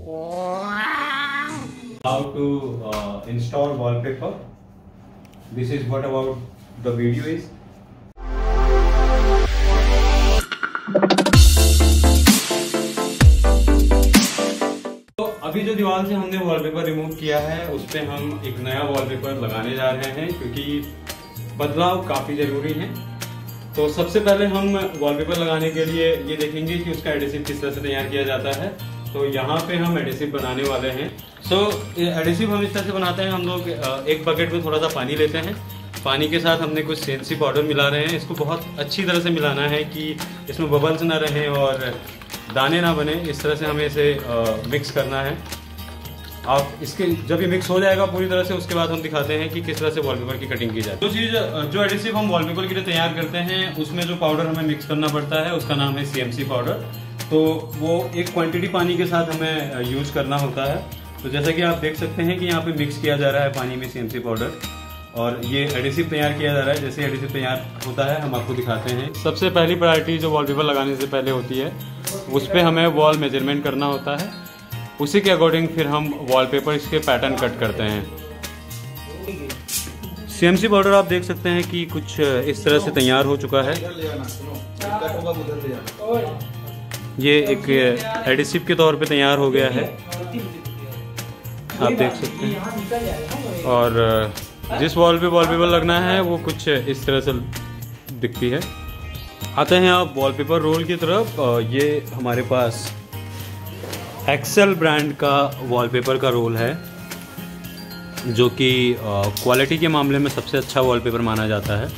How to install wallpaper. This is what about the video is. तो अभी जो दीवार से हमने वॉलपेपर रिमूव किया है उस पे हम एक नया वॉलपेपर लगाने जा रहे हैं क्योंकि बदलाव काफ़ी ज़रूरी है। तो सबसे पहले हम वॉलपेपर लगाने के लिए ये देखेंगे कि उसका एडिसिव किस तरह से तैयार किया जाता है। तो यहाँ पे हम एडिसिव बनाने वाले हैं। एडिसिव हम इस तरह से बनाते हैं, हम लोग एक बकेट में थोड़ा सा पानी लेते हैं, पानी के साथ हमने कुछ CNC पाउडर मिला रहे हैं। इसको बहुत अच्छी तरह से मिलाना है कि इसमें बबल्स ना रहें और दाने ना बने, इस तरह से हमें इसे मिक्स करना है। आप इसके जब ये मिक्स हो जाएगा पूरी तरह से, उसके बाद हम दिखाते हैं कि किस तरह से वॉलपेपर की कटिंग की जाए। जो एडिसिव हम वॉलपेपर के लिए तैयार करते हैं उसमें जो पाउडर हमें मिक्स करना पड़ता है उसका नाम है CMC पाउडर। तो वो एक क्वांटिटी पानी के साथ हमें यूज करना होता है। तो जैसा कि आप देख सकते हैं कि यहाँ पे मिक्स किया जा रहा है पानी में CMC पाउडर और ये एडिसिव तैयार किया जा रहा है। जैसे एडिसिव तैयार होता है हम आपको दिखाते हैं। सबसे पहली प्रायोरिटी जो वॉलपेपर लगाने से पहले होती है उस पर हमें वॉल मेजरमेंट करना होता है, उसी के अकॉर्डिंग फिर हम वॉलपेपर इसके पैटर्न कट करते हैं। CMC पाउडर आप देख सकते हैं कि कुछ इस तरह से तैयार हो चुका है। ये एक एडिसिव के तौर पे तैयार हो गया है, आप देख सकते हैं। और जिस वॉल पे वॉलपेपर लगना है वो कुछ इस तरह से दिखती है। आते हैं आप वॉलपेपर रोल की तरफ। ये हमारे पास एक्सेल ब्रांड का वॉलपेपर का रोल है जो कि क्वालिटी के मामले में सबसे अच्छा वॉलपेपर माना जाता है।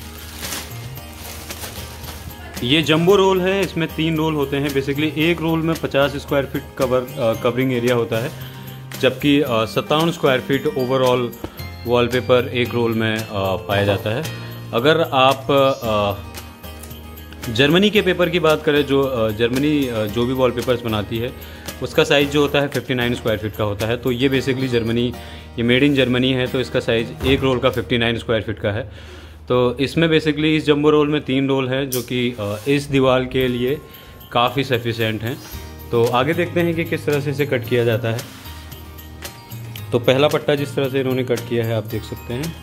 ये जंबो रोल है, इसमें 3 रोल होते हैं। बेसिकली एक रोल में 50 स्क्वायर फीट कवरिंग एरिया होता है, जबकि 57 स्क्वायर फीट ओवरऑल वॉलपेपर एक रोल में पाया जाता है। अगर आप जर्मनी के पेपर की बात करें, जो जर्मनी जो भी वॉलपेपर्स बनाती है उसका साइज़ जो होता है 59 स्क्वायर फीट का होता है। तो ये बेसिकली जर्मनी, ये मेड इन जर्मनी है, तो इसका साइज़ एक रोल का 59 स्क्वायर फीट का है। तो इसमें बेसिकली इस जंबो रोल में 3 रोल हैं जो कि इस दीवार के लिए काफ़ी सफिशेंट हैं। तो आगे देखते हैं कि किस तरह से इसे कट किया जाता है। तो पहला पट्टा जिस तरह से इन्होंने कट किया है आप देख सकते हैं।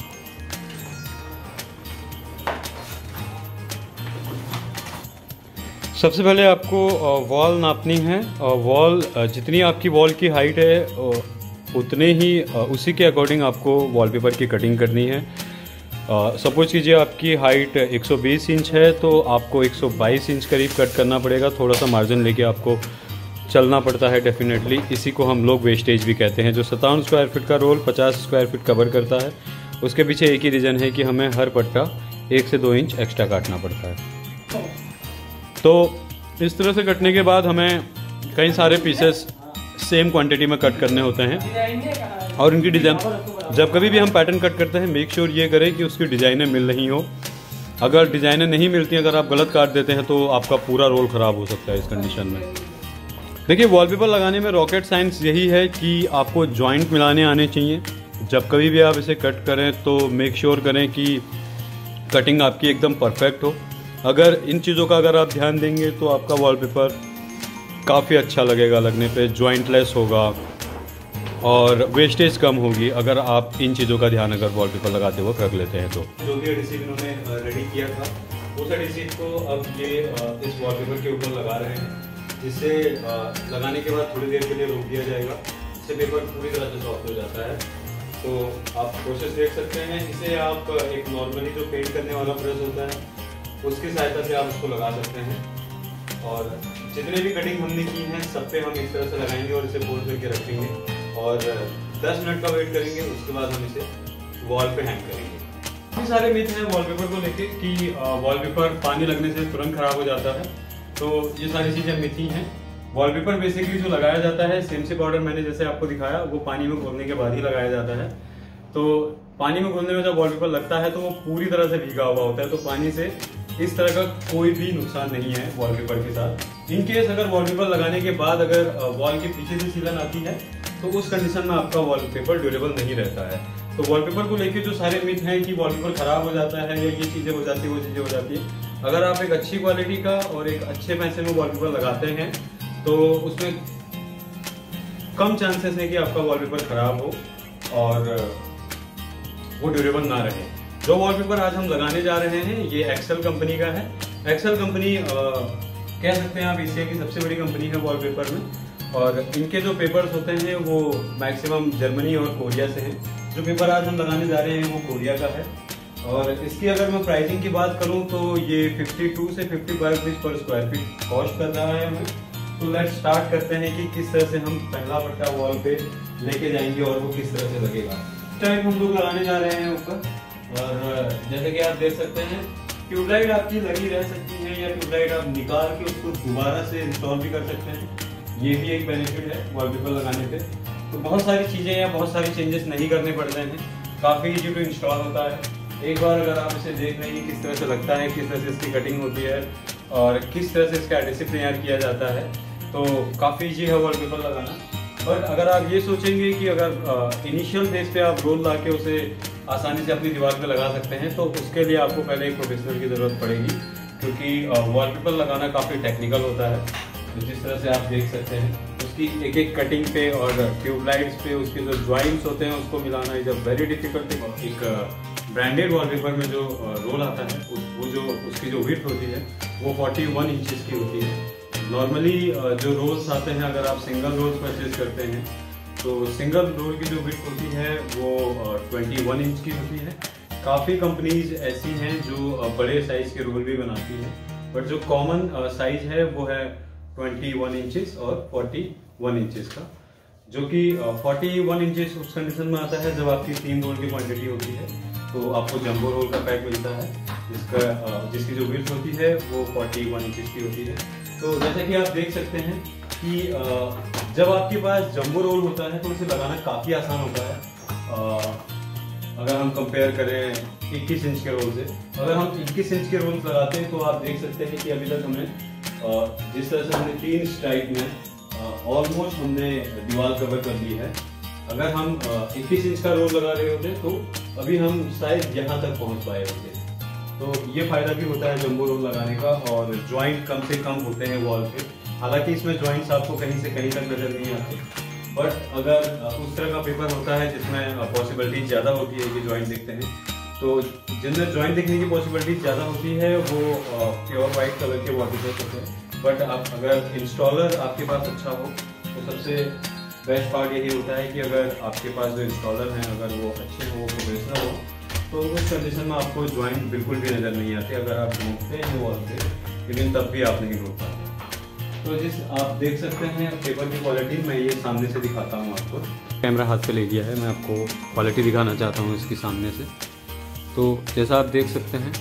सबसे पहले आपको वॉल नापनी है। वॉल जितनी आपकी वॉल की हाइट है उतने ही उसी के अकॉर्डिंग आपको वॉलपेपर की कटिंग करनी है। सपोज कीजिए आपकी हाइट 120 इंच है तो आपको 122 इंच करीब कट करना पड़ेगा। थोड़ा सा मार्जिन लेके आपको चलना पड़ता है डेफिनेटली। इसी को हम लोग वेस्टेज भी कहते हैं। जो 57 स्क्वायर फीट का रोल 50 स्क्वायर फीट कवर करता है, उसके पीछे एक ही रीज़न है कि हमें हर पट्टा 1 से 2 इंच एक्स्ट्रा काटना पड़ता है। तो इस तरह से कटने के बाद हमें कई सारे पीसेस सेम क्वांटिटी में कट करने होते हैं और इनकी डिज़ाइन, जब कभी भी हम पैटर्न कट करते हैं मेक श्योर ये करें कि उसकी डिज़ाइनें मिल रही हो। अगर डिज़ाइनें नहीं मिलती, अगर आप गलत काट देते हैं तो आपका पूरा रोल ख़राब हो सकता है इस कंडीशन में। देखिए, वॉलपेपर लगाने में रॉकेट साइंस यही है कि आपको जॉइंट मिलाने आने चाहिए। जब कभी भी आप इसे कट करें तो मेक श्योर करें कि कटिंग आपकी एकदम परफेक्ट हो। अगर इन चीज़ों का अगर आप ध्यान देंगे तो आपका वॉलपेपर काफ़ी अच्छा लगेगा, लगने पे जॉइंटलेस होगा और वेस्टेज कम होगी अगर आप इन चीज़ों का ध्यान अगर वॉलपेपर लगाते वक्त रख लेते हैं। तो जो भी एडिसिव इन्होंने रेडी किया था उस एडिसिव को अब ये इस वॉलपेपर के ऊपर लगा रहे हैं, जिससे लगाने के बाद थोड़ी देर के लिए रोक दिया जाएगा। इससे पेपर पूरी तरह से सॉफ्ट हो जाता है। तो आप प्रोसेस देख सकते हैं। इसे आप एक नॉर्मली जो पेंट करने वाला ब्रश होता है उसकी सहायता से आप उसको लगा सकते हैं। और जितने भी कटिंग हमने की हैं सब पे हम इस तरह से लगाएंगे और इसे फोल्ड करके रखेंगे और 10 मिनट का वेट करेंगे। उसके बाद हम इसे वॉल पे हैंग करेंगे। काफ़ी सारे मिथ हैं वॉलपेपर को लेके कि वॉलपेपर पानी लगने से तुरंत खराब हो जाता है। तो ये सारी चीज़ें मिथ ही हैं। वॉलपेपर बेसिकली जो लगाया जाता है, CMC पाउडर मैंने जैसे आपको दिखाया, वो पानी में घोलने के बाद ही लगाया जाता है। तो पानी में घोलने में जब वॉलपेपर लगता है तो वो पूरी तरह से भीगा हुआ होता है, तो पानी से इस तरह का कोई भी नुकसान नहीं है वॉलपेपर के साथ। इन केस अगर वॉलपेपर लगाने के बाद अगर वॉल के पीछे से सीलन आती है तो उस कंडीशन में आपका वॉलपेपर ड्यूरेबल नहीं रहता है। तो वॉलपेपर को लेके जो सारे मिथ हैं कि वॉलपेपर खराब हो जाता है या ये चीज़ें हो जाती है वो चीज़ें हो जाती है, अगर आप एक अच्छी क्वालिटी का और एक अच्छे पैसे में वॉलपेपर लगाते हैं तो उसमें कम चांसेस है कि आपका वॉलपेपर खराब हो और वो ड्यूरेबल ना रहे। जो वॉलपेपर आज हम लगाने जा रहे हैं ये एक्सेल कंपनी का है। एक्सेल कंपनी कह सकते हैं आप एशिया की सबसे बड़ी कंपनी है वॉलपेपर में, और इनके जो पेपर्स होते हैं वो मैक्सिमम जर्मनी और कोरिया से हैं। जो पेपर आज हम लगाने जा रहे हैं वो कोरिया का है, और इसकी अगर मैं प्राइसिंग की बात करूं तो ये 52 से 55 rupees per square feet cost कर रहा है हमें। तो लेट्स स्टार्ट करते हैं कि किस तरह से हम पहला पट्टा वॉल पे लेके जाएंगे और वो किस तरह से लगेगा। टाइप हम लोग लगाने जा रहे हैं ऊपर, और जैसे कि आप देख सकते हैं ट्यूबलाइट आपकी लगी रह सकती है या ट्यूबलाइट आप निकाल के उसको दोबारा से इंस्टॉल भी कर सकते हैं। ये भी एक बेनिफिट है वॉलपेपर लगाने पे। तो बहुत सारी चीज़ें या बहुत सारी चेंजेस नहीं करने पड़ते हैं, काफ़ी इजी टू इंस्टॉल होता है। एक बार अगर आप इसे देख रहे हैं किस तरह से लगता है, किस तरह से इसकी कटिंग होती है और किस तरह से इसका एडिसिव तैयार किया जाता है, तो काफ़ी इजी है वॉलपेपर लगाना। बट अगर आप ये सोचेंगे कि अगर इनिशियल फेज पे आप रोल ला के उसे आसानी से अपनी दीवार पे लगा सकते हैं, तो उसके लिए आपको पहले एक प्रोफेशनल की ज़रूरत पड़ेगी, क्योंकि वॉलपेपर लगाना काफ़ी टेक्निकल होता है। तो जिस तरह से आप देख सकते हैं उसकी एक एक कटिंग पे और ट्यूबलाइट्स पे उसके जो ज्वाइंट्स होते हैं उसको मिलाना is a very difficult thing. एक ब्रांडेड वॉलपेपर में जो रोल आता है वो जो उसकी जो विड्थ होती है वो 41 इंचेस की होती है। नॉर्मली जो रोल्स आते हैं अगर आप सिंगल रोल्स परचेज करते हैं तो सिंगल रोल की जो विड्थ होती है वो 21 इंच की होती है। काफ़ी कंपनीज ऐसी हैं जो बड़े साइज के रोल भी बनाती हैं, बट जो कॉमन साइज है वो है 21 इंचेस और 41 इंचेस का, जो कि 41 इंचेस उस कंडीशन में आता है जब आपकी 3 रोल की क्वांटिटी होती है। तो आपको जंबो रोल का पैक मिलता है जिसकी जो विड्थ होती है वो 41 इंचेस की होती है। तो जैसा कि आप देख सकते हैं कि जब आपके पास जंबो रोल होता है तो उसे लगाना काफ़ी आसान होता है। अगर हम कंपेयर करें 21 इंच के रोल से, अगर हम 21 इंच के रोल लगाते हैं तो आप देख सकते हैं कि अभी तक हमने जिस तरह से हमने 3 स्ट्राइक में ऑलमोस्ट हमने दीवार कवर कर ली है। अगर हम 21 इंच का रोल लगा रहे होते तो अभी हम शायद यहाँ तक पहुँच पाए होते। तो ये फायदा भी होता है जंबो रोल लगाने का, और ज्वाइंट कम से कम होते हैं वॉल पे। हालांकि इसमें ज्वाइंट्स आपको कहीं से कहीं तक नजर नहीं आते, बट अगर उस तरह का पेपर होता है जिसमें पॉसिबिलिटी ज़्यादा होती है कि ज्वाइंट दिखते हैं, तो जिनमें ज्वाइंट दिखने की पॉसिबिलिटी ज़्यादा होती है वो प्योर वाइट कलर के वॉलपेपर होते हैं। बट आप अगर इंस्टॉलर आपके पास अच्छा हो तो सबसे बेस्ट पार्ट यही होता है कि अगर आपके पास जो इंस्टॉलर हैं अगर वो अच्छे हो, वो प्रोफेशनल हो, तो उस कंडीशन में आपको ज्वाइंट बिल्कुल भी नज़र नहीं आते। अगर आप ढूंढते हैं वॉल पे, लेकिन तब भी आप नहीं ढूंढ पाते। तो जिस आप देख सकते हैं पेपर की क्वालिटी, मैं ये सामने से दिखाता हूँ आपको। कैमरा हाथ पे ले लिया है, मैं आपको क्वालिटी दिखाना चाहता हूँ इसकी सामने से। तो जैसा आप देख सकते हैं,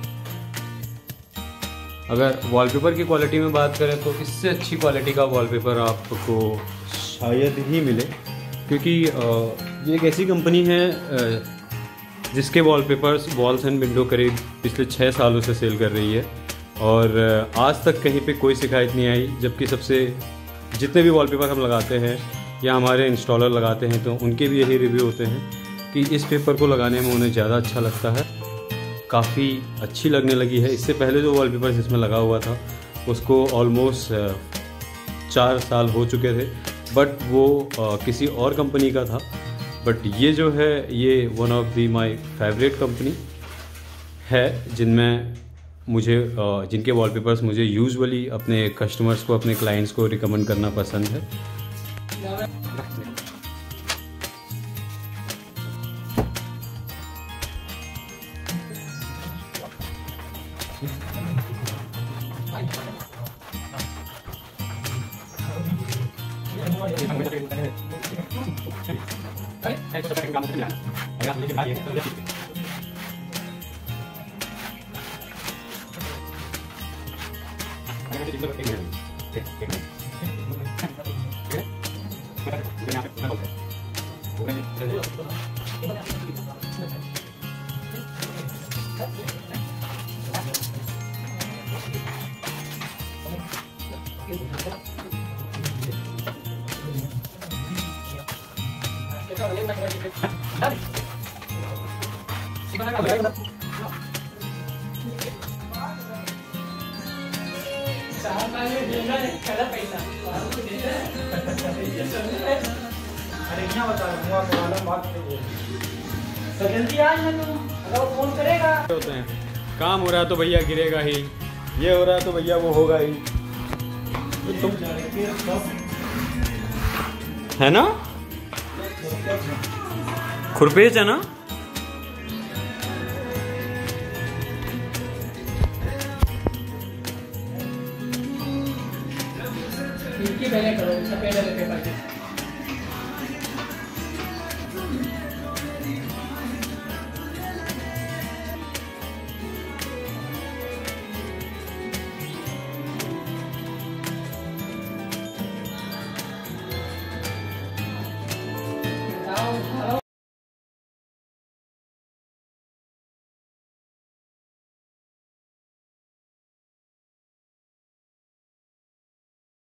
अगर वॉलपेपर की क्वालिटी में बात करें तो इससे अच्छी क्वालिटी का वॉलपेपर आपको शायद ही मिले, क्योंकि ये एक ऐसी कंपनी है जिसके वॉलपेपर्स वॉल्स एंड विंडो करीब पिछले 6 सालों से सेल कर रही है, और आज तक कहीं पे कोई शिकायत नहीं आई। जबकि जितने भी वॉलपेपर हम लगाते हैं या हमारे इंस्टॉलर लगाते हैं तो उनके भी यही रिव्यू होते हैं कि इस पेपर को लगाने में उन्हें ज़्यादा अच्छा लगता है, काफ़ी अच्छी लगने लगी है। इससे पहले जो वॉलपेपर इसमें लगा हुआ था उसको ऑलमोस्ट 4 साल हो चुके थे, बट वो किसी और कंपनी का था। बट ये जो है ये one of the my favourite company है जिनके वॉलपेपर्स मुझे यूजुअली अपने कस्टमर्स को, अपने क्लाइंट्स को रिकमेंड करना पसंद है। पैसा बढ़िया बता रहा हूँ, वाला बात तो जल्दी आ जाना तुम, अगर वो फोन करेगा। होते हैं काम हो रहा है तो भैया गिरेगा ही, ये हो रहा है तो भैया वो होगा ही, तो तुम है ना, खुरपेच है ना। पहले करो, सफेद वाले पेपर